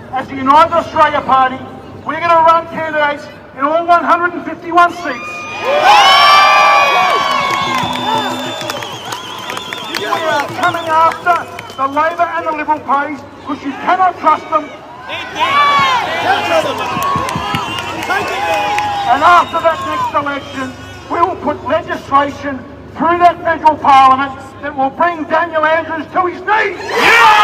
as the United Australia Party, we're going to run candidates in all 151 seats. We are coming after the Labor and the Liberal parties because you cannot trust them. And after that next election, we will put legislation through that federal parliament that will bring Daniel Andrews to his knees.